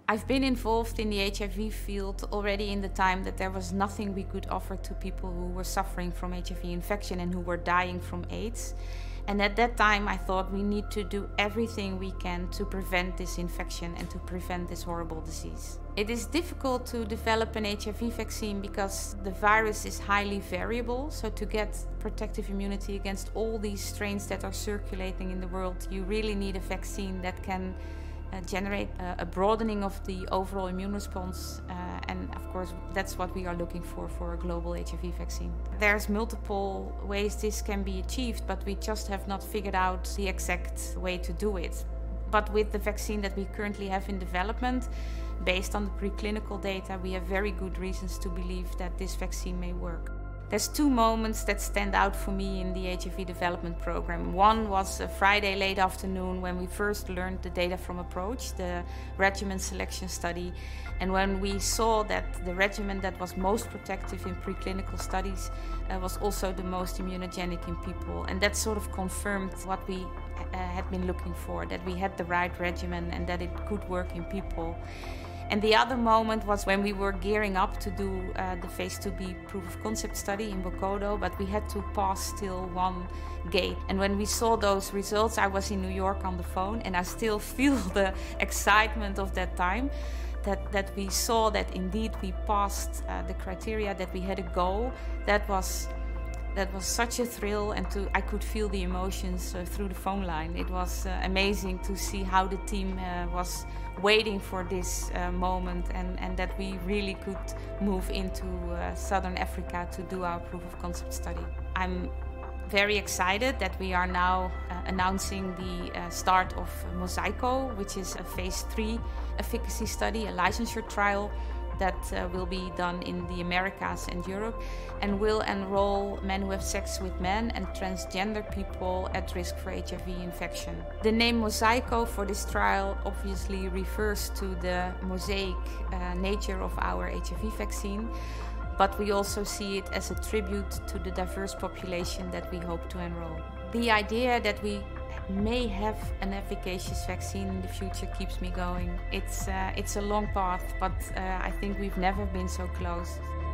I've been involved in the HIV field already in the time that there was nothing we could offer to people who were suffering from HIV infection and who were dying from AIDS. And at that time I thought we need to do everything we can to prevent this infection and to prevent this horrible disease. It is difficult to develop an HIV vaccine because the virus is highly variable. So to get protective immunity against all these strains that are circulating in the world, you really need a vaccine that can generate a broadening of the overall immune response, and of course that's what we are looking for a global HIV vaccine. There's multiple ways this can be achieved, but we just have not figured out the exact way to do it. But with the vaccine that we currently have in development, based on the preclinical data, we have very good reasons to believe that this vaccine may work. There's two moments that stand out for me in the HIV development program. One was a Friday late afternoon when we first learned the data from APPROACH, the regimen selection study. And when we saw that the regimen that was most protective in preclinical studies was also the most immunogenic in people. And that sort of confirmed what we had been looking for, that we had the right regimen and that it could work in people. And the other moment was when we were gearing up to do the phase 2b proof of concept study in Imbokodo, but we had to pass still one gate. And when we saw those results, I was in New York on the phone, and I still feel the excitement of that time, that we saw that indeed we passed the criteria, that we had a goal. That was such a thrill, and I could feel the emotions through the phone line. It was amazing to see how the team was waiting for this moment, and that we really could move into Southern Africa to do our proof of concept study. I'm very excited that we are now announcing the start of Mosaico, which is a phase 3 efficacy study, a licensure trial that will be done in the Americas and Europe, and will enroll men who have sex with men and transgender people at risk for HIV infection. The name Mosaico for this trial obviously refers to the mosaic nature of our HIV vaccine, but we also see it as a tribute to the diverse population that we hope to enroll. The idea that we may have an efficacious vaccine in the future keeps me going. It's a long path, but I think we've never been so close.